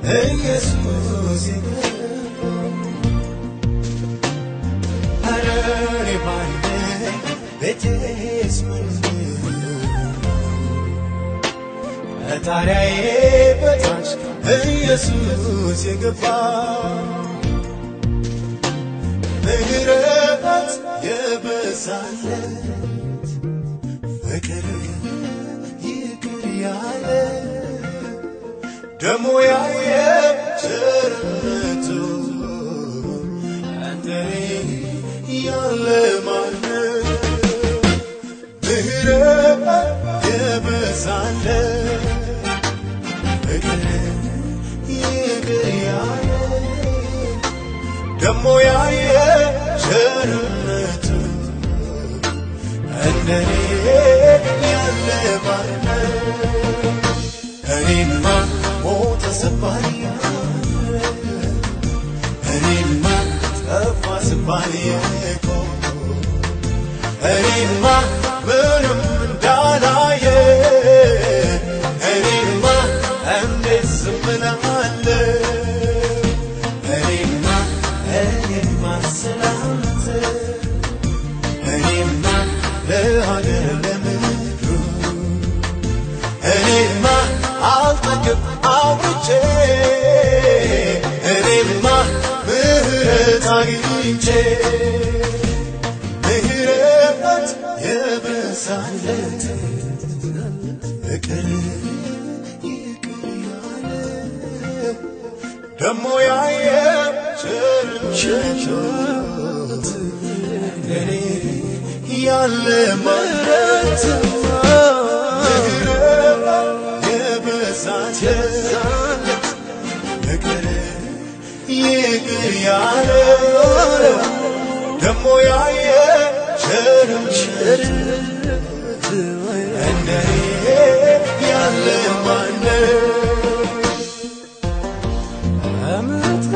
ኢየሱስ አረኔ ባንዴ ቤቴስ ታሪያዬ በታች ኢየሱስ የገባ ምህረት የበዛለት ፍቅር ይቅር ያለ ደሞ ያየ ቸርነቱ እንደኔ ያለ ማነው? ምህረት የበዛለት ፍቅር ይቅር ያለ ደሞ ያየ ቸርነቱ እንደኔ ያለ ማነው? እኔማ ሞተ ስባል እኔማ ጠፋ ስባል እኔማ ምንም እንዳላየ እኔማ እንዴት ዝም እላለሁ? እኔማ ስላንተ እኔማ ለሀገር ለምድሩ እኔማ አልጠግብ አውርቼ እኔማ ምህረት አግኝቼ ምህረት የበዛለት ፍቅር ይቅር ያለ ደሞ ያየ ቸርነት እንደኔ ያለ ምህረት የበዛለት ፍቅር ይቅር ያለ ደሞ ያየ ቸርነት እንደኔ ያለ ማነው? እምነት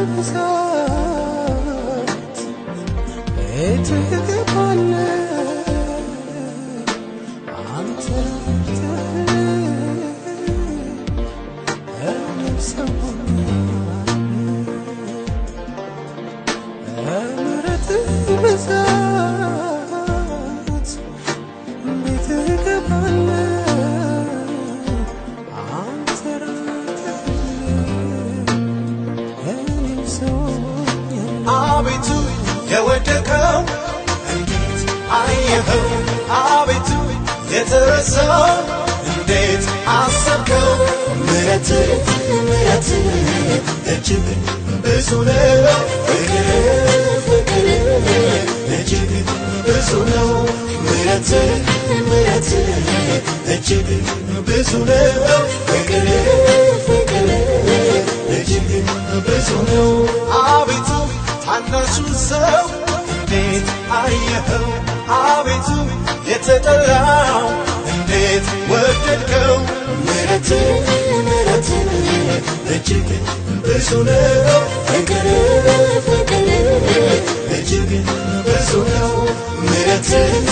ብዛት ትገባለህ አንተ እምነት ብዛት ትገባለህ አንተ አቤቱ የወደቀው እንዴት አየኸው? አቤቱ የተረሳው እንዴት አሰብከው? ምህረት እጅግ ብዙ ነው፣ ፍቅር እጅግ ብዙ ነው። ምህረት እጅግ ብዙ ነው፣ ፍቅር እጅግ ብዙ ነው። አቤቱ ታናሹን ሰው እንዴት አየኸው? አቤቱ የተጠላው እንዴት ወደድከው? ምህረት እጅግ ብዙ ነው፣ ፍቅር እጅግ ብዙ ነው። ምህረት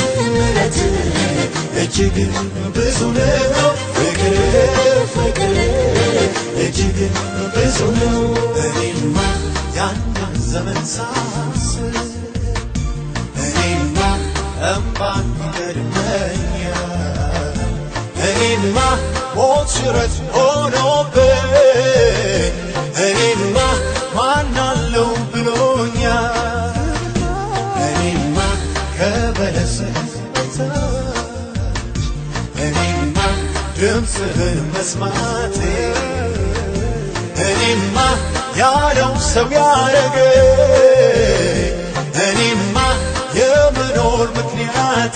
እጅግ ብዙ ነው፣ ፍቅር እጅግ ብዙ ነው። እኔማ ያንን ዘመን ሳስብ እኔማ እምባን ይገድመኛል። እኔማ ሞት ሽረት ሆኖብኝ እኔማ ማን አለው ብሎኛል። እኔማ ከበለስ በታች እኔማ ድምፅህን መስማቴ እኔማ ያለው ሰው ያረገኝ እኔማ የመኖር ምክንያቴ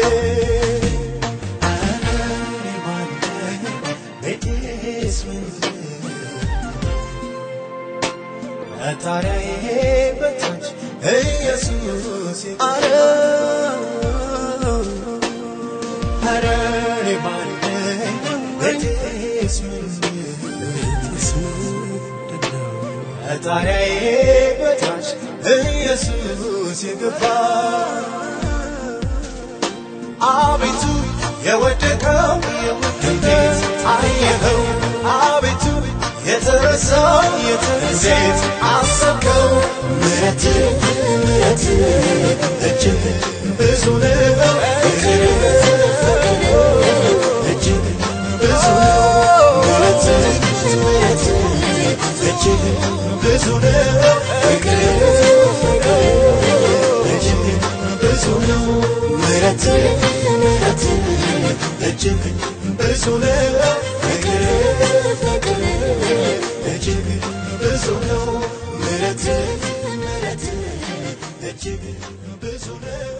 ታሪያዬ በታች ኢየሱስ አረኔ ባንዴ ቤቴስ ታሪያዬ በታች ኢየሱስ የገባ አቤቱ የወደቀው እንዴት አየኸው? አቤቱ የተረሳው እንዴት አሰብከው ምሕረት እጅግ ብዙ ነው እጅግ ብዙ ነው ምሕረት እጅግ ብዙ ነው እጅግ ብዙ ነው ምሕረት እጅግ ብዙ ነው እጅግ ብዙ ነው ምሕረት እጅግ ብዙ ነው